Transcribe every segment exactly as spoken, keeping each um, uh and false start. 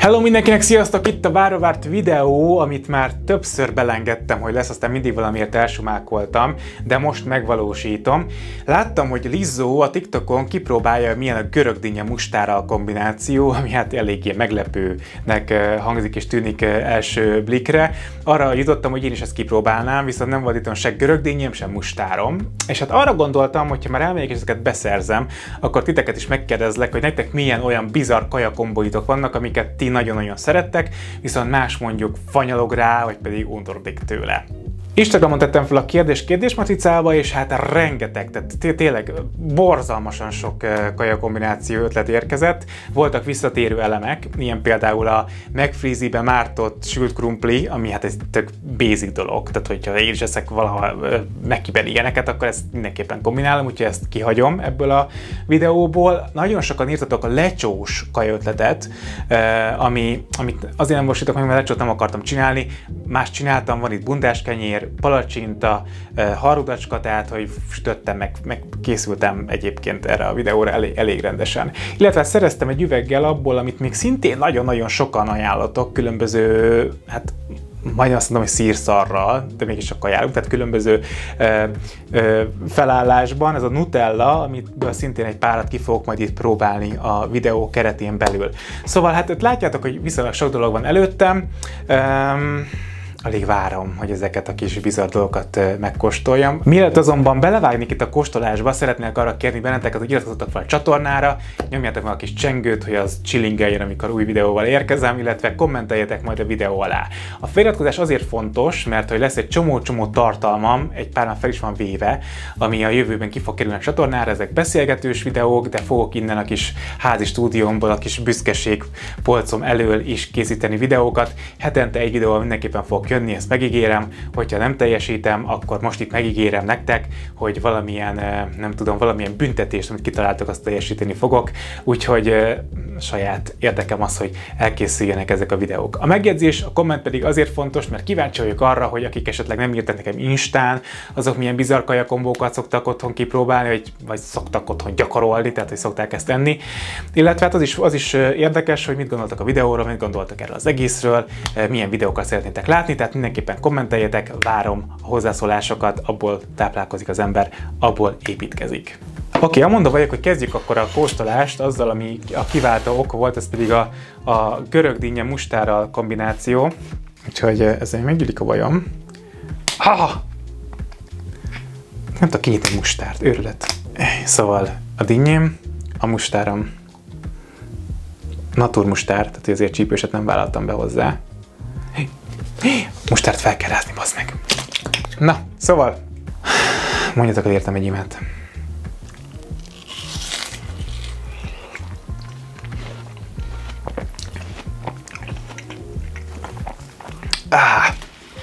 Hello mindenkinek, sziasztok! Itt a várva várt videó, amit már többször belengedtem, hogy lesz, aztán mindig valamiért elsumákoltam, de most megvalósítom. Láttam, hogy Lizzo a TikTokon kipróbálja, milyen a görögdinnye mustárral kombináció, ami hát eléggé meglepőnek hangzik és tűnik első blikre. Arra jutottam, hogy én is ezt kipróbálnám, viszont nem volt itthon se görögdinnyém, sem mustárom. És hát arra gondoltam, hogy ha már elmegyek és ezeket beszerzem, akkor titeket is megkérdezlek, hogy nektek milyen olyan bizarr kajakombóitok vannak, amiket ti nagyon-nagyon szerettek, viszont más mondjuk fanyalog rá, vagy pedig undorodik tőle. Instagramon tettem fel a kérdés kérdésmatricába, és hát rengeteg, tehát tényleg borzalmasan sok kajakombináció ötlet érkezett. Voltak visszatérő elemek, ilyen például a McFreezy-be mártott sült krumpli, ami hát egy tök basic dolog, tehát hogyha én is eszek valaha Mackiben ilyeneket, akkor ezt mindenképpen kombinálom, úgyhogy ezt kihagyom ebből a videóból. Nagyon sokan írtatok a lecsós kajaötletet, ami, amit azért nem valósítok meg, mert lecsót nem akartam csinálni, más csináltam, van itt bundáskenyér, palacsinta, harudacska, tehát hogy sütöttem, meg, meg készültem egyébként erre a videóra elég, elég rendesen. Illetve szereztem egy üveggel abból, amit még szintén nagyon-nagyon sokan ajánlottok, különböző, hát majdnem azt mondom, hogy szírszarral, de mégis csak ajánlunk, tehát különböző ö, ö, felállásban. Ez a Nutella, amit szintén egy párat ki fogok majd itt próbálni a videó keretén belül. Szóval hát látjátok, hogy viszonylag sok dolog van előttem. Öm, Alig várom, hogy ezeket a kis bizarr dolgokat megkóstoljam. Mielőtt azonban belevágnék itt a kóstolásba, szeretnék arra kérni benneteket, hogy iratkozzatok fel a csatornára, nyomjátok meg a kis csengőt, hogy az csilingeljen, amikor új videóval érkezem, illetve kommenteljetek majd a videó alá. A feliratkozás azért fontos, mert hogy lesz egy csomó-csomó tartalmam, egy pár már fel is van véve, ami a jövőben ki fog kerülni a csatornára, ezek beszélgetős videók, de fogok innen a kis házi stúdiómból, a kis büszkeség polcom elől is készíteni videókat. Hetente egy videóval mindenképpen fogok jönni, ezt megígérem, hogyha nem teljesítem, akkor most itt megígérem nektek, hogy valamilyen, nem tudom, valamilyen büntetést, amit kitaláltok, azt teljesíteni fogok, úgyhogy saját érdekem az, hogy elkészüljenek ezek a videók. A megjegyzés, a komment pedig azért fontos, mert kíváncsi vagyok arra, hogy akik esetleg nem írtak nekem Instán, azok milyen bizarr kajakombókat szoktak otthon kipróbálni, vagy, vagy szoktak otthon gyakorolni, tehát hogy szokták ezt tenni. Illetve hát az is, az is érdekes, hogy mit gondoltak a videóról, mit gondoltak erről az egészről, milyen videókat szeretnétek látni, tehát mindenképpen kommenteljetek, várom a hozzászólásokat, abból táplálkozik az ember, abból építkezik. Oké, okay, amondva vagyok, hogy kezdjük akkor a kóstolást azzal, ami a kiváltó oka volt, ez pedig a, a görögdinnye mustárral kombináció. Úgyhogy ezzel meggyűlik a bajom. Ha! Nem tudok kinyitni mustárt, őrület. Szóval a dinnyém, a mustárom naturmustár, tehát azért csípőset nem vállaltam be hozzá. Mustárt fel kell rázni, bazd meg. Na, szóval mondjatok el értem egy imet. Ah.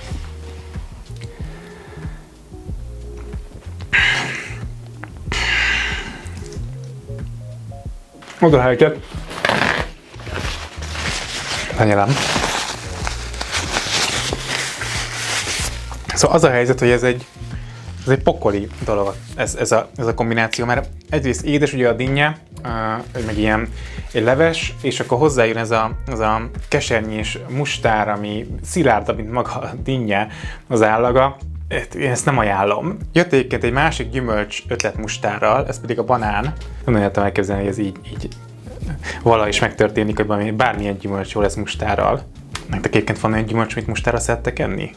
Oda a helyeket. Lenyelem. Szóval az a helyzet, hogy ez egy, ez egy pokoli dolog, ez, ez, a, ez a kombináció, mert egyrészt édes ugye a dinnye, uh, meg ilyen egy leves, és akkor hozzájön ez a, ez a kesernyés mustár, ami szilárdabb, mint maga a dinnye, az állaga. Én ezt nem ajánlom. Jött egyébként egy másik gyümölcs ötlet mustárral, ez pedig a banán. Nem nagyon tudtam elképzelni, hogy ez így, így valahogy is megtörténik, hogy valami, bármilyen gyümölcs jó lesz mustárral. Nektek egyébként van olyan gyümölcs, amit mustárral szerettek enni?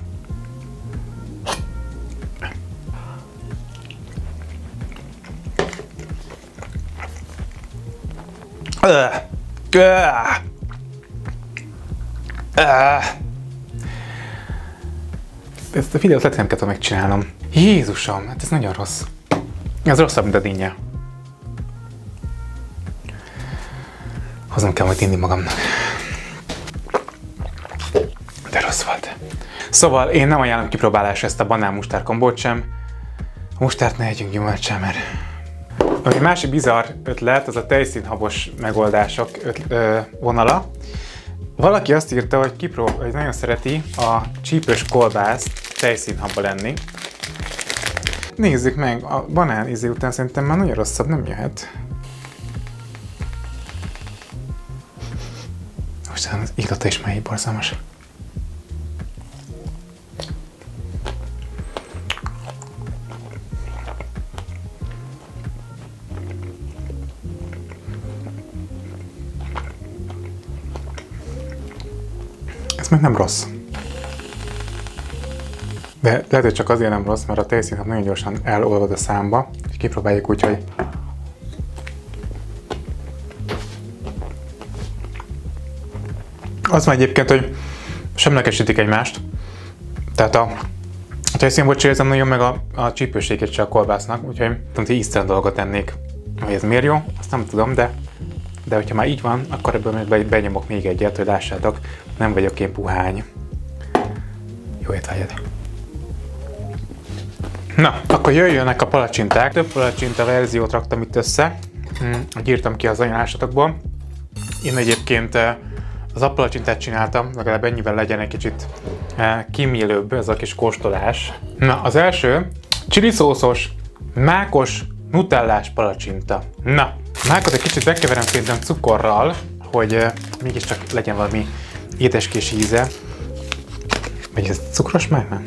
Uh, uh, uh. Ezt a videót lehet nem kell megcsinálnom. Jézusom, hát ez nagyon rossz. Ez rosszabb, mint a dinnye. Hoznom kell majd inni magamnak. De rossz volt. Szóval én nem ajánlom kipróbálásra ezt a banán-mustár kombót sem. A mustárt ne együnk gyümölcsel, mert... Ami másik bizarr ötlet, az a tejszínhabos megoldások öt, ö, vonala. Valaki azt írta, hogy, kiprób- hogy nagyon szereti a csípős kolbászt tejszínhabba lenni. Nézzük meg, a banán ízé után szerintem már nagyon rosszabb nem jöhet. Most Úristen, az illata is melyik borzalmas. Ez meg nem rossz. De lehet, hogy csak azért nem rossz, mert a tejszín nagyon gyorsan elolvad a számba, és kipróbáljuk úgy, hogy az van egyébként, hogy semlegesítik egymást. Tehát a tejszínból érzem nagyon meg a, a csípőségét se a kolbásznak, úgyhogy tudom, hogy íztelen dolgot tennék. Hogy ez miért jó, azt nem tudom, de, de hogyha már így van, akkor ebből még benyomok még egyet, hogy lássátok, nem vagyok én puhány. Jó étvágyat! Na, akkor jöjjönek a palacsinták. Több palacsinta verziót raktam itt össze, hogy írtam ki az ajánlásatokból. Én egyébként az appalacsintát csináltam, legalább ennyivel legyen egy kicsit kímélőbb ez a kis kóstolás. Na, az első csiliszószos, mákos, nutellás palacsinta. Na, mákot egy kicsit bekeverem szerintem cukorral, hogy mégiscsak legyen valami édeskés íze. Vagy ez cukros mák? Nem.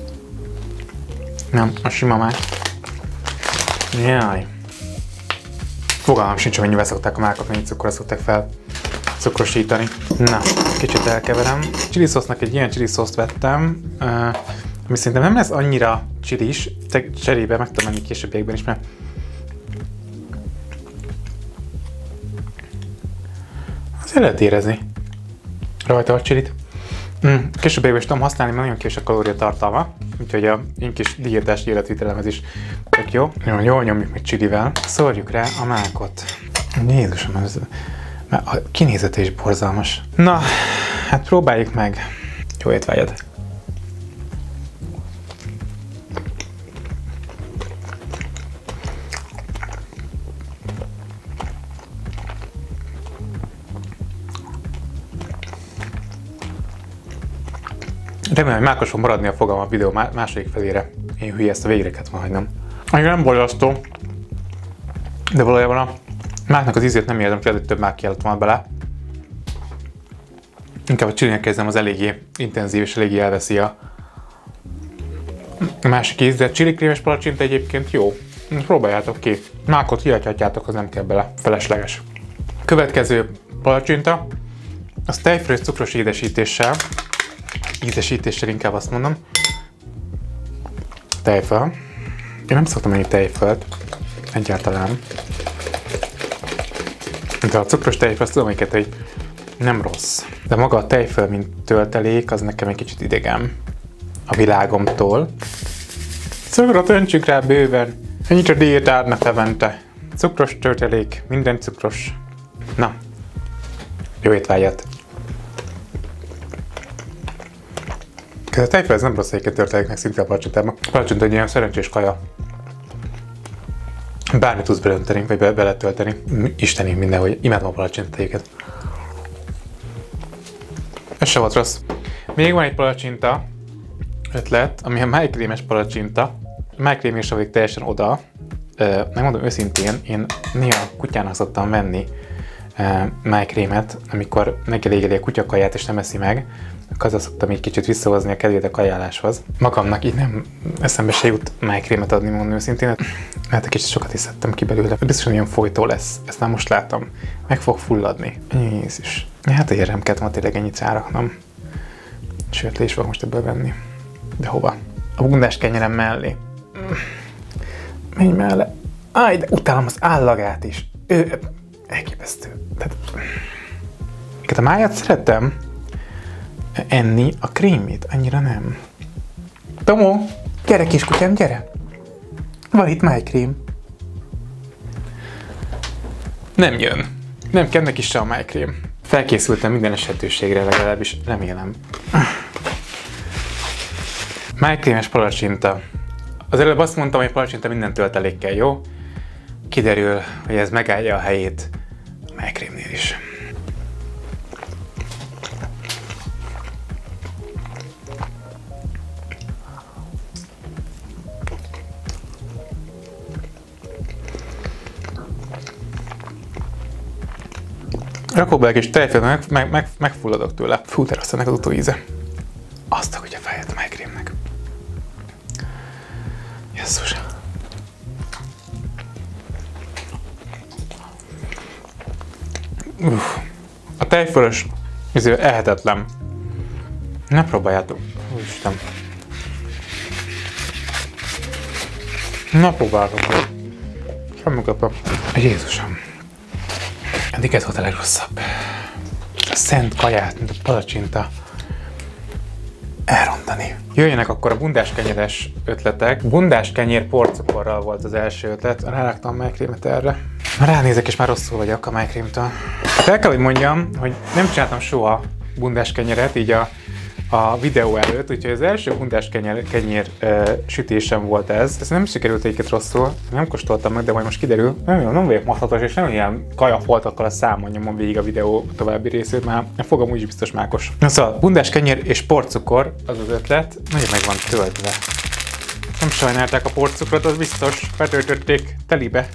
Nem, a sima mák. Jaj. Fogalmam sincs, hogy mennyivel szokták a mákot, mennyi cukorra szokták fel cukrosítani. Na, kicsit elkeverem. Csiliszósznak egy ilyen csiliszószt vettem, ami szerintem nem lesz annyira csilis, cserébe meg tudom menni későbbiekben is, mert azért lehet érezni rajta a csilit. Mm, későbbiekben is tudom használni, mert nagyon kevés a kalóriatartalma, úgyhogy a én kis diétás életvitelem ez is tök jó. Jó, jól nyomjuk meg csilivel. Szórjuk rá a mákot. Jézusom, ez... Mert a kinézete is borzalmas. Na, hát próbáljuk meg. Jó étvágyat! Remélem, hogy mákos fog maradni a fogam a videó második felére. Én hülye, ezt a végre kellett volna hagynom. Annyira nem borzasztó, de valójában a máknak az ízét nem érzem, hogy több mák kellett volna bele. Inkább a csilinek kezdem, az eléggé intenzív és eléggé elveszi a másik íz, de a csilikrémes palacsinta egyébként jó. Próbáljátok ki. Mákot kihagyhatjátok, az nem kell bele. Felesleges. Következő palacsinta, az tejfölös cukros édesítéssel. Ízesítéssel inkább azt mondom. Tejföl. Én nem szoktam enni tejfölt. Egyáltalán. De a cukros tejföl, azt tudom, hogy nem rossz. De maga a tejföl, mint töltelék, az nekem egy kicsit idegen a világomtól. Cukrot öntsük rá bőven. Ennyit a diétárnak levente. Cukros töltelék, minden cukros. Na, jó étvágyat! A tejföl ez nem rossz egyébként történik szinte a palacsintában. A palacsinta egy ilyen szerencsés kaja. Bármit tudsz belönteni, vagy be beletölteni. Isteni mindenhogy. Imádom a palacsintáikat. Ez se volt rossz. Még van egy palacsinta ötlet, ami a májkrémes palacsinta. A májkrém is vagyok teljesen oda. Megmondom őszintén, én néha kutyának szoktam venni májkrémet, amikor megelégeli a kutyakaját és nem eszi meg. Azzal szoktam így kicsit visszahozni a kedvét a kajáláshoz. Magamnak így nem eszembe se jut májkrémet adni, mondom őszintén. Hát egy kicsit sokat is szedtem ki belőle. Biztosan ilyen folytó lesz. Ezt már most látom. Meg fog fulladni. Jézus. Hát érem kellett ma tényleg ennyit ráraknom. Sőt, le is fogok most ebből venni. De hova? A bundás kenyerem mellé. Menj mellé. Áj, de utálom az állagát is. Ő... elképesztő. Tehát... a májat szeretem enni, a krémét annyira nem. Tomó, gyere kiskutyám, gyere! Van itt májkrém. Nem jön. Nem kell neki se a májkrém. Felkészültem minden esetőségre, legalábbis remélem. Májkrémes palacsinta. Az előbb azt mondtam, hogy a palacsinta minden töltelékkel jó. Kiderül, hogy ez megállja a helyét a májkrémnél is. Rakok be egy kis tejföl, meg, meg, meg, megfulladok tőle. Fú, de rossz ennek az utóíze. Azt a kutya fejet a májkrémnek. Jesszus. Uff. A tejfölös ezért ehetetlen. Ne próbáljátok. Úristen. Ne próbáljátok. Semmiképpen. Jézusom. Eddig ez volt a legrosszabb. A szent kaját, mint a palacsinta elrontani. Jöjjenek akkor a bundás kenyeres ötletek. Bundás kenyér porcukorral volt az első ötlet. Ráraktam a májkrémet erre. Ránézek és már rosszul vagyok a májkrémtől. El kell, hogy mondjam, hogy nem csináltam soha bundás kenyeret így a, a videó előtt, úgyhogy az első bundás kenyér, kenyér uh, sütésem volt ez. Ez nem sikerült egyiket rosszul, nem kóstoltam meg, de majd most kiderül. Nem, nem vagyok mathatos, és nem ilyen kajafoltakkal a számon nyomom végig a videó további részét, már a fogam úgyis biztos mákos. Na szóval, bundás kenyér és porcukor az az ötlet, nagyon meg van töltve. Nem sajnálták a porcukrot, az biztos, betöltötték telibe.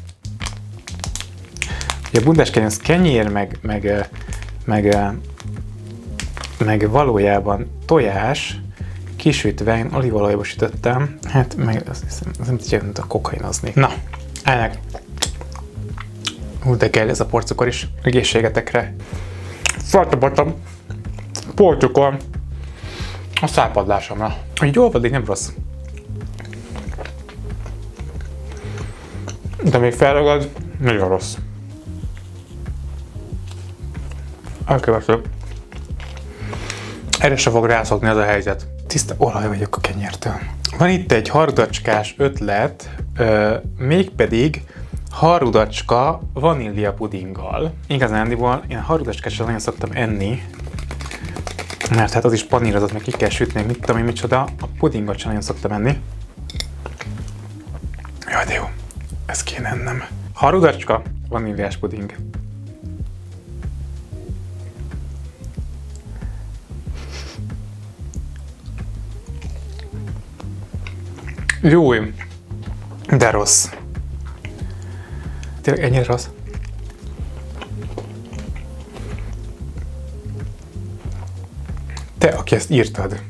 A bundás kenyér, az kenyér, meg, meg, meg, meg valójában tojás, kisütve, én olívaolajba sütöttem, hát meg azt hiszem, az nem tudja, mint a kokainozni. Na, ennek. Hú, de kell ez a porcukor is, egészségetekre. Feltapadtam porcukor a szápadlásomra. Hogy jól vagy, nem rossz. De még felragad, nagyon rossz. Elkövető. Erre se fog rászokni az a helyzet. Tiszta olaj vagyok a kenyértől. Van itt egy harudacskás ötlet, euh, mégpedig harudacska vanília pudinggal. Igazándiból én harudacskással nagyon szoktam enni, mert hát az is panírozott, meg ki kell sütni, mit tudom én micsoda, a pudingot sem nagyon szoktam enni. Jaj, de jó. Ez kéne ennem. Harudacska, vaníliás puding. Jó, de rossz. Tényleg ennyire rossz? Te, aki ezt írtad.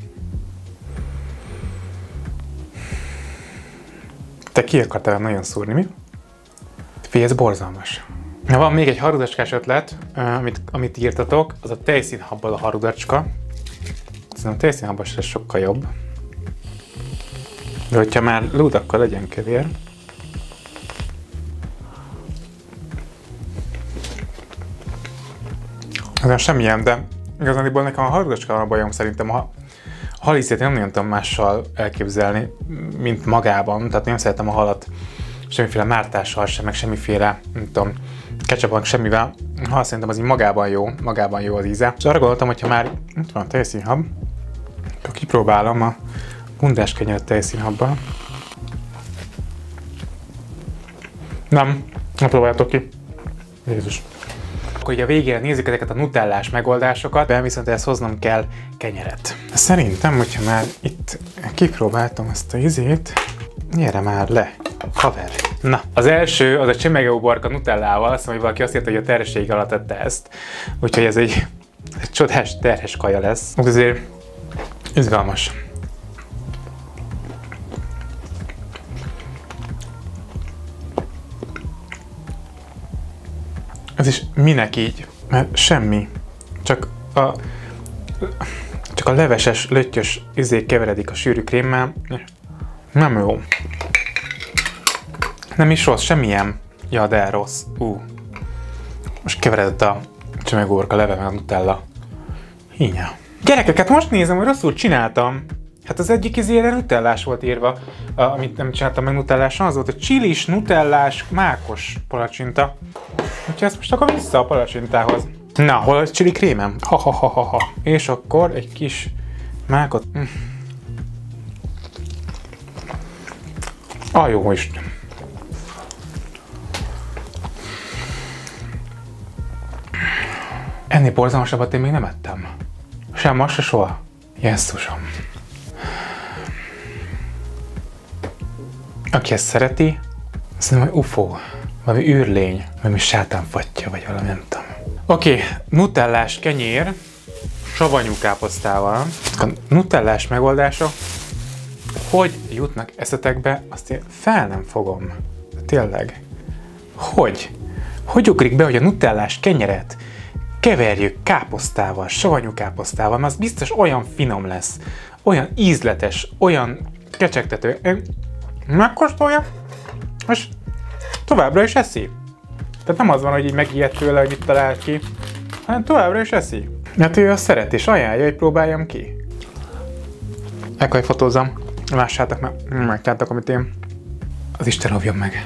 Te ki akartál nagyon szúrni, mi? Figyelj, ez borzalmas. Na, van még egy harudacskás ötlet, amit, amit írtatok, az a tejszínhabbal a harudacska. Szerintem a tejszínhabbas lesz sokkal jobb. De hogyha már lúd, akkor legyen kövér. Ezen semmilyen, de igazából nekem a harudacska a bajom szerintem. A haliszét nem nagyon tudom mással elképzelni, mint magában. Tehát nem szeretem a halat semmiféle mártással sem, meg semmiféle, nem tudom, ketchupban, semmivel. Ha szerintem az így magában jó, magában jó az íze. És arra gondoltam, hogyha már itt van a tejszínhab, akkor kipróbálom a bundás kenyeret tejszínhabban. Nem, ne próbáljátok ki. Jézus. Akkor ugye a végére nézzük ezeket a nutellás megoldásokat, de viszont ehhez hoznom kell kenyeret. Szerintem, hogyha már itt kipróbáltam ezt a izét, gyere már le, haver. Na, az első az a csemegeuborka nutellával, azt mondja, hogy valaki azt írta, hogy a terhesség alatt tette ezt. Úgyhogy ez egy, egy csodás terhes kaja lesz. Azért izgalmas. Ez is minek így? Mert semmi. Csak a, csak a leveses, löttyös izé keveredik a sűrű krémmel. Nem jó. Nem is rossz, semmilyen. Ja, de rossz. Ú. Most keveredett a csemegeuborka leve meg a nutella. Hínya. Gyerekeket, most nézem, hogy rosszul csináltam. Hát az egyik izére nutellás volt írva, amit nem csináltam meg nutellásan, az volt a csilis, nutellás, mákos palacsinta. Úgyhogy ezt most akkor vissza a palacsintához. Na, hol a csili krémem? Ha, ha, ha, ha, ha. És akkor egy kis mákot. Hm. Ah, jó Isten. Ennél borzalmasabbat én még nem ettem. Sem most, se soha. Jesszusom. Aki ezt szereti, azt mondom, hogy ufó, valami űrlény, valami sátánfatja, vagy valami, nem tudom. Oké, okay, nutellás kenyér, savanyú káposztával. A nutellás megoldások hogy jutnak eszetekbe, azt én fel nem fogom. Tényleg. Hogy? Hogy ugrik be, hogy a nutellás kenyeret keverjük káposztával, savanyú káposztával, mert az biztos olyan finom lesz, olyan ízletes, olyan kecsegtető. Megkóstolja, és továbbra is eszi. Tehát nem az van, hogy így megijed tőle, hogy mit talált ki, hanem továbbra is eszi. Mert ő azt szeret, és ajánlja, hogy próbáljam ki. Ekkor, hogy fotózzam. Lássátok, mert megtáltak, amit én. Az Isten óvjon meg.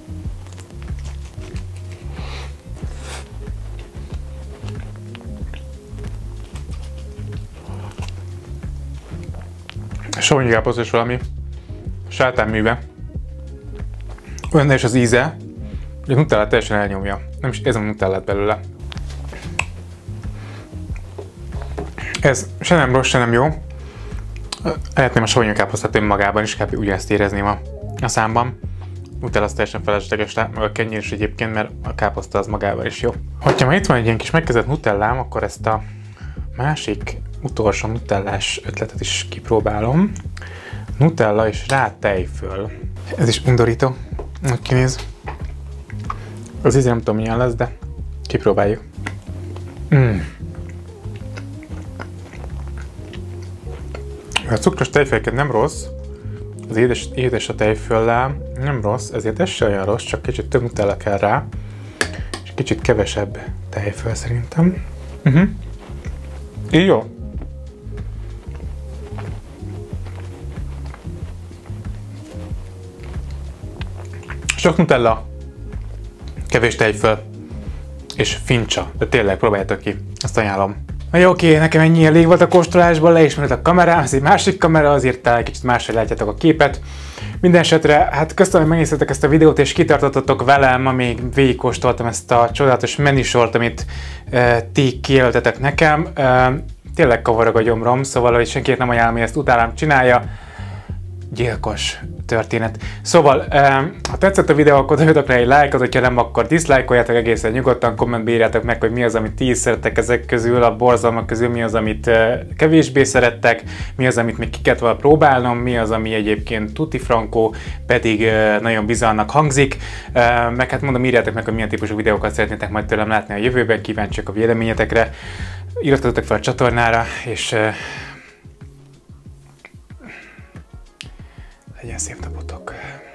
Savanyú káposzta is valami sátánműve. Olyan is az íze, hogy a nutellát teljesen elnyomja. Nem is érzem a nutellát belőle. Ez se nem rossz, se nem jó. Lehetném a savanyú káposztát önmagában is, kb. Ugyanezt érezném a, a számban. Nutella az teljesen felesleges, meg a kenyér is egyébként, mert a káposzta az magával is jó. Hogyha már itt van egy ilyen kis megkezdett nutellám, akkor ezt a másik utolsó nutellás ötletet is kipróbálom. Nutella és rá tejföl. Ez is undorító, hogy kinéz. Az íze nem tudom milyen lesz, de kipróbáljuk. Mm. A cukros tejfölként nem rossz, az édes, édes a tejföllel nem rossz, ezért ez se olyan rossz, csak kicsit több nutella kell rá, és kicsit kevesebb tejföl szerintem. Uh-huh. Így jó. Sok nutella, kevés tejföl és fincsa, de tényleg próbáljátok ki, azt ajánlom. Na jó, oké, nekem ennyi elég volt a kóstolásból, leismerült a kamerám, ez egy másik kamera, azért talán kicsit máshogy látjátok a képet. Minden esetre, hát köszönöm, hogy megnéztetek ezt a videót, és kitartottatok velem, amíg végigkóstoltam ezt a csodálatos menüsort, amit e, ti kijelöltetek nekem. E, tényleg kavarog a gyomrom, szóval, hogy senkinek nem ajánlom, hogy ezt utánam csinálja. Gyilkos történet. Szóval, ha tetszett a videó, akkor dobjatok rá egy lájkot, hogyha nem, akkor diszlájkoljátok egészen nyugodtan, kommentbe írjátok meg, hogy mi az, amit ti is szerettek ezek közül, a borzalmak közül, mi az, amit kevésbé szerettek, mi az, amit még ki kellett volna próbálnom, mi az, ami egyébként tutti frankó, pedig nagyon bizarrnak hangzik. Meg hát mondom, írjátok meg, hogy milyen típusú videókat szeretnétek majd tőlem látni a jövőben, kíváncsiak a véleményetekre. Iratkozzatok fel a csatornára, és legyen szép napotok!